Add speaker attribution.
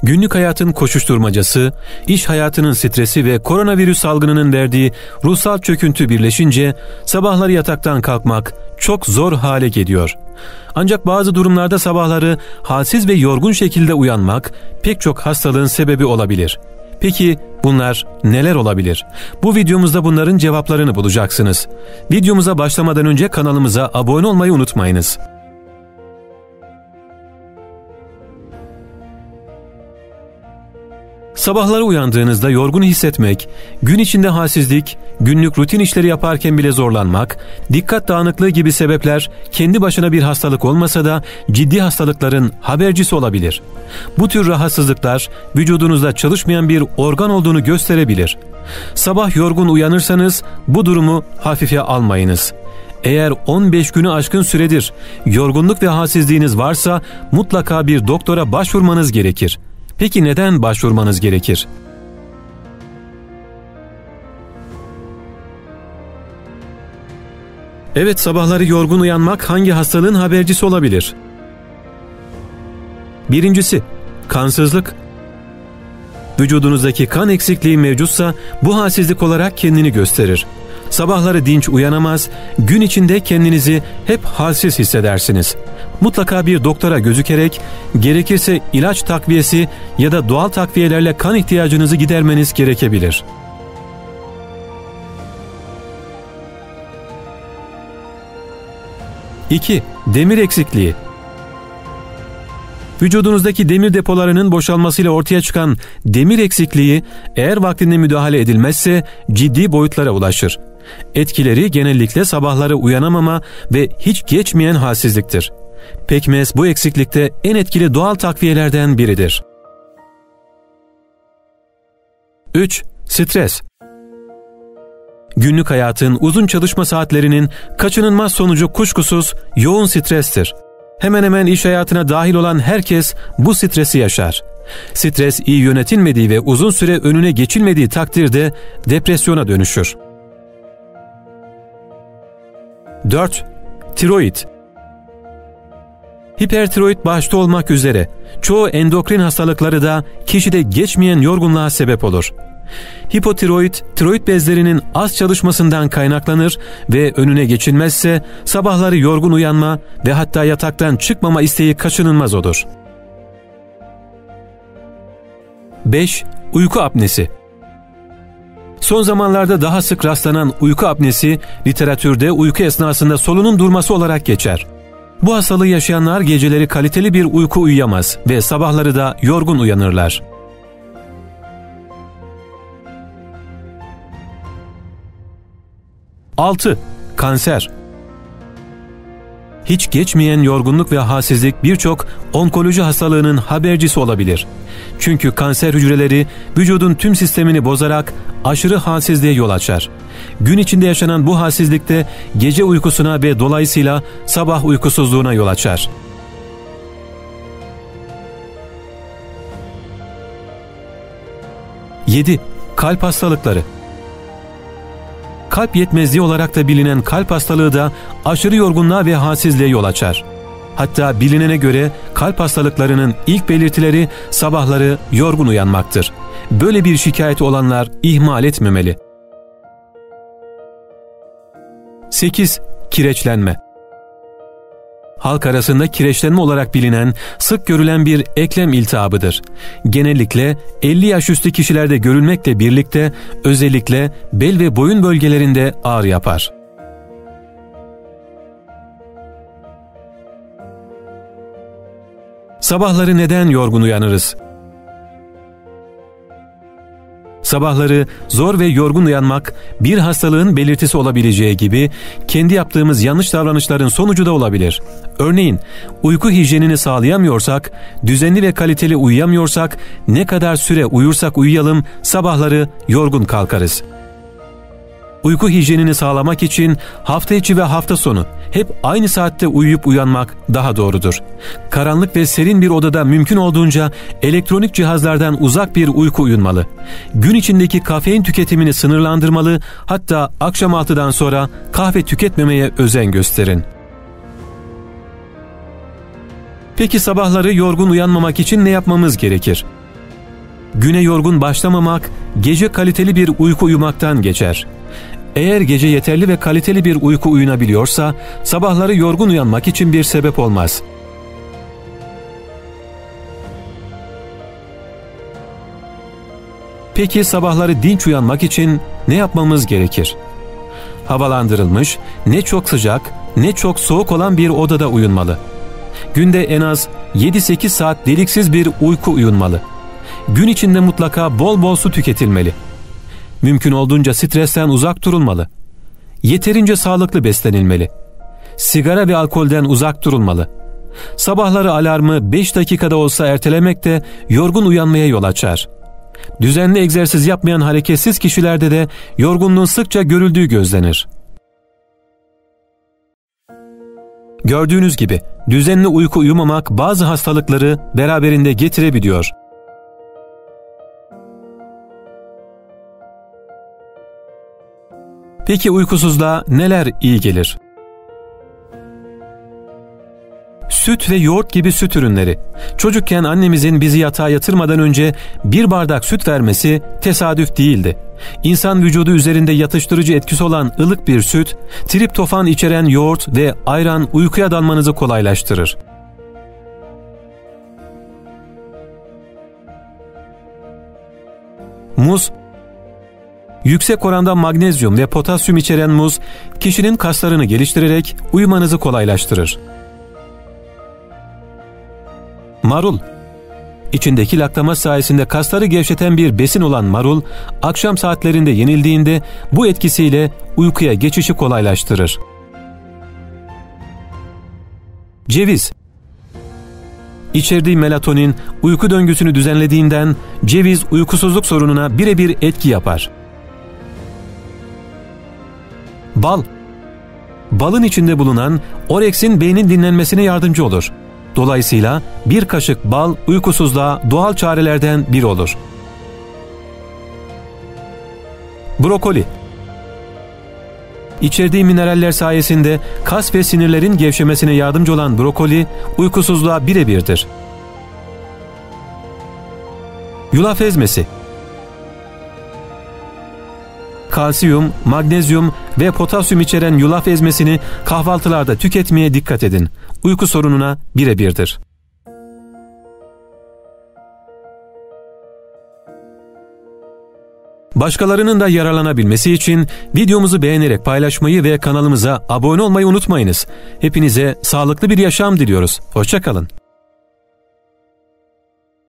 Speaker 1: Günlük hayatın koşuşturmacası, iş hayatının stresi ve koronavirüs salgınının verdiği ruhsal çöküntü birleşince sabahları yataktan kalkmak çok zor hale geliyor. Ancak bazı durumlarda sabahları halsiz ve yorgun şekilde uyanmak pek çok hastalığın sebebi olabilir. Peki bunlar neler olabilir? Bu videomuzda bunların cevaplarını bulacaksınız. Videomuza başlamadan önce kanalımıza abone olmayı unutmayınız. Sabahları uyandığınızda yorgun hissetmek, gün içinde halsizlik, günlük rutin işleri yaparken bile zorlanmak, dikkat dağınıklığı gibi sebepler kendi başına bir hastalık olmasa da ciddi hastalıkların habercisi olabilir. Bu tür rahatsızlıklar vücudunuzda çalışmayan bir organ olduğunu gösterebilir. Sabah yorgun uyanırsanız bu durumu hafife almayınız. Eğer 15 günü aşkın süredir yorgunluk ve halsizliğiniz varsa mutlaka bir doktora başvurmanız gerekir. Peki neden başvurmanız gerekir? Evet, sabahları yorgun uyanmak hangi hastalığın habercisi olabilir? Birincisi, kansızlık. Vücudunuzdaki kan eksikliği mevcutsa bu halsizlik olarak kendini gösterir. Sabahları dinç uyanamaz, gün içinde kendinizi hep halsiz hissedersiniz. Mutlaka bir doktora gözükerek, gerekirse ilaç takviyesi ya da doğal takviyelerle kan ihtiyacınızı gidermeniz gerekebilir. İki, demir eksikliği. Vücudunuzdaki demir depolarının boşalmasıyla ortaya çıkan demir eksikliği eğer vaktinde müdahale edilmezse ciddi boyutlara ulaşır. Etkileri genellikle sabahları uyanamama ve hiç geçmeyen halsizliktir. Pekmez bu eksiklikte en etkili doğal takviyelerden biridir. 3. Stres. Günlük hayatın uzun çalışma saatlerinin kaçınılmaz sonucu kuşkusuz yoğun strestir. Hemen hemen iş hayatına dahil olan herkes bu stresi yaşar. Stres iyi yönetilmediği ve uzun süre önüne geçilmediği takdirde depresyona dönüşür. 4. Tiroid. Hipertiroid başta olmak üzere çoğu endokrin hastalıkları da kişide geçmeyen yorgunluğa sebep olur. Hipotiroid, tiroid bezlerinin az çalışmasından kaynaklanır ve önüne geçilmezse sabahları yorgun uyanma ve hatta yataktan çıkmama isteği kaçınılmaz olur. 5. Uyku apnesi. Son zamanlarda daha sık rastlanan uyku apnesi, literatürde uyku esnasında solunum durması olarak geçer. Bu hastalığı yaşayanlar geceleri kaliteli bir uyku uyuyamaz ve sabahları da yorgun uyanırlar. Altı, kanser. Hiç geçmeyen yorgunluk ve halsizlik birçok onkoloji hastalığının habercisi olabilir. Çünkü kanser hücreleri vücudun tüm sistemini bozarak aşırı halsizliğe yol açar. Gün içinde yaşanan bu halsizlikte gece uykusuna ve dolayısıyla sabah uykusuzluğuna yol açar. Yedi, kalp hastalıkları. Kalp yetmezliği olarak da bilinen kalp hastalığı da aşırı yorgunluğa ve halsizliğe yol açar. Hatta bilinene göre kalp hastalıklarının ilk belirtileri sabahları yorgun uyanmaktır. Böyle bir şikayeti olanlar ihmal etmemeli. 8. Kireçlenme. Halk arasında kireçlenme olarak bilinen, sık görülen bir eklem iltihabıdır. Genellikle 50 yaş üstü kişilerde görülmekle birlikte özellikle bel ve boyun bölgelerinde ağrı yapar. Sabahları neden yorgun uyanırız? Sabahları zor ve yorgun uyanmak bir hastalığın belirtisi olabileceği gibi kendi yaptığımız yanlış davranışların sonucu da olabilir. Örneğin uyku hijyenini sağlayamıyorsak, düzenli ve kaliteli uyuyamıyorsak, ne kadar süre uyursak uyuyalım sabahları yorgun kalkarız. Uyku hijyenini sağlamak için hafta içi ve hafta sonu hep aynı saatte uyuyup uyanmak daha doğrudur. Karanlık ve serin bir odada mümkün olduğunca elektronik cihazlardan uzak bir uyku uyunmalı. Gün içindeki kafein tüketimini sınırlandırmalı, hatta akşam 6'dan sonra kahve tüketmemeye özen gösterin. Peki sabahları yorgun uyanmamak için ne yapmamız gerekir? Güne yorgun başlamamak, gece kaliteli bir uyku uyumaktan geçer. Eğer gece yeterli ve kaliteli bir uyku uyunabiliyorsa, sabahları yorgun uyanmak için bir sebep olmaz. Peki sabahları dinç uyanmak için ne yapmamız gerekir? Havalandırılmış, ne çok sıcak, ne çok soğuk olan bir odada uyunmalı. Günde en az 7-8 saat deliksiz bir uyku uyunmalı. Gün içinde mutlaka bol bol su tüketilmeli. Mümkün olduğunca stresten uzak durulmalı. Yeterince sağlıklı beslenilmeli. Sigara ve alkolden uzak durulmalı. Sabahları alarmı 5 dakikada olsa ertelemek de yorgun uyanmaya yol açar. Düzenli egzersiz yapmayan hareketsiz kişilerde de yorgunluğun sıkça görüldüğü gözlenir. Gördüğünüz gibi düzenli uyku uyumamak bazı hastalıkları beraberinde getirebiliyor. Peki uykusuzluğa neler iyi gelir? Süt ve yoğurt gibi süt ürünleri. Çocukken annemizin bizi yatağa yatırmadan önce bir bardak süt vermesi tesadüf değildi. İnsan vücudu üzerinde yatıştırıcı etkisi olan ılık bir süt, triptofan içeren yoğurt ve ayran uykuya dalmanızı kolaylaştırır. Muz. Yüksek oranda magnezyum ve potasyum içeren muz, kişinin kaslarını geliştirerek uyumanızı kolaylaştırır. Marul. İçindeki laktama sayesinde kasları gevşeten bir besin olan marul, akşam saatlerinde yenildiğinde bu etkisiyle uykuya geçişi kolaylaştırır. Ceviz. İçerdiği melatonin uyku döngüsünü düzenlediğinden ceviz uykusuzluk sorununa birebir etki yapar. Bal. Balın içinde bulunan oreksin beynin dinlenmesine yardımcı olur. Dolayısıyla bir kaşık bal uykusuzluğa doğal çarelerden biri olur. Brokoli. İçerdiği mineraller sayesinde kas ve sinirlerin gevşemesine yardımcı olan brokoli uykusuzluğa birebirdir. Yulaf ezmesi. Kalsiyum, magnezyum ve potasyum içeren yulaf ezmesini kahvaltılarda tüketmeye dikkat edin. Uyku sorununa birebirdir. Başkalarının da yararlanabilmesi için videomuzu beğenerek paylaşmayı ve kanalımıza abone olmayı unutmayınız. Hepinize sağlıklı bir yaşam diliyoruz. Hoşça kalın.